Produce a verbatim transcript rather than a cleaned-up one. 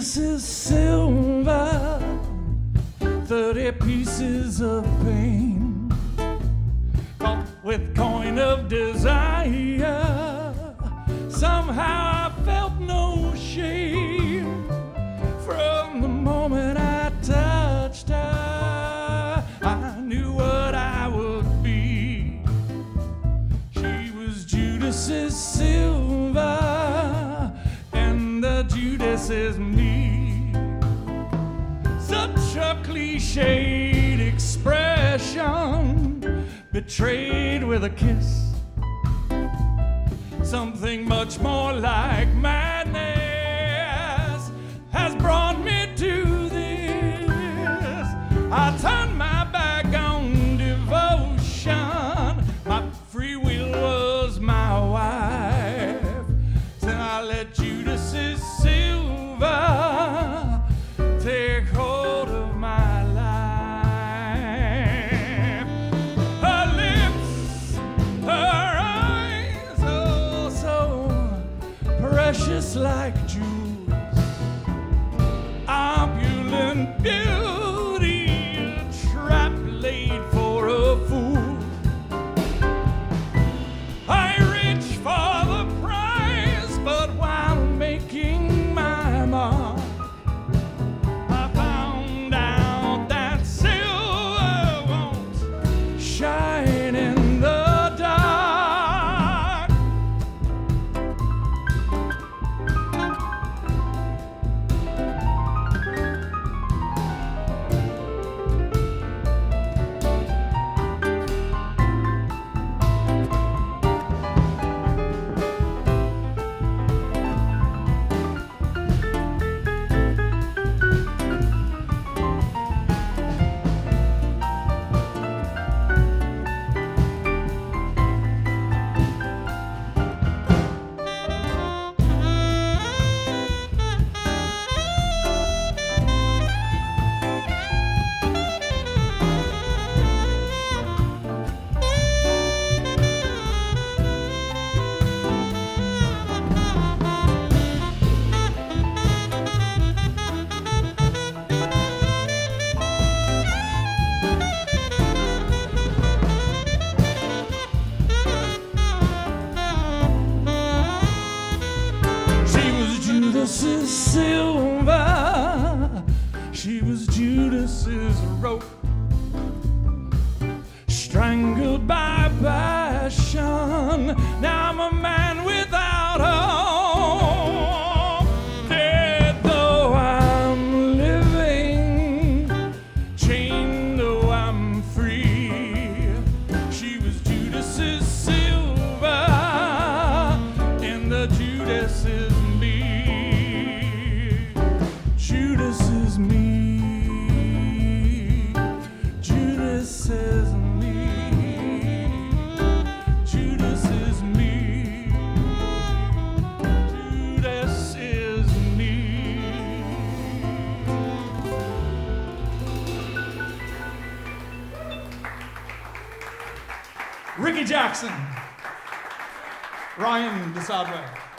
Judas's silver, thirty pieces of pain, bought with coin of desire. Somehow I felt no shame from the moment I touched her. I knew what I would be. She was Judas's silver, and the Judas is me. Such a cliched expression, betrayed with a kiss. Something much more like madness has brought me to this. I turned my back on devotion. My free will was my wife. Then I let Judas's silver take hold of my life. Her lips, her eyes, oh so precious like jewels, opulent beauty, a trap laid for a fool. I reached for the prize, but while making my mark, I found out that silver won't shine in the dark. Judas's silver, she was Judas's rope, strangled by passion. Now I'm a man without hope, dead though I'm living, chained though I'm free. She was Judas's silver, and the Judas is Judas is me. Judas is me. Judas is me. Judas is me. Ricky Jackson, Ryan DeSadway.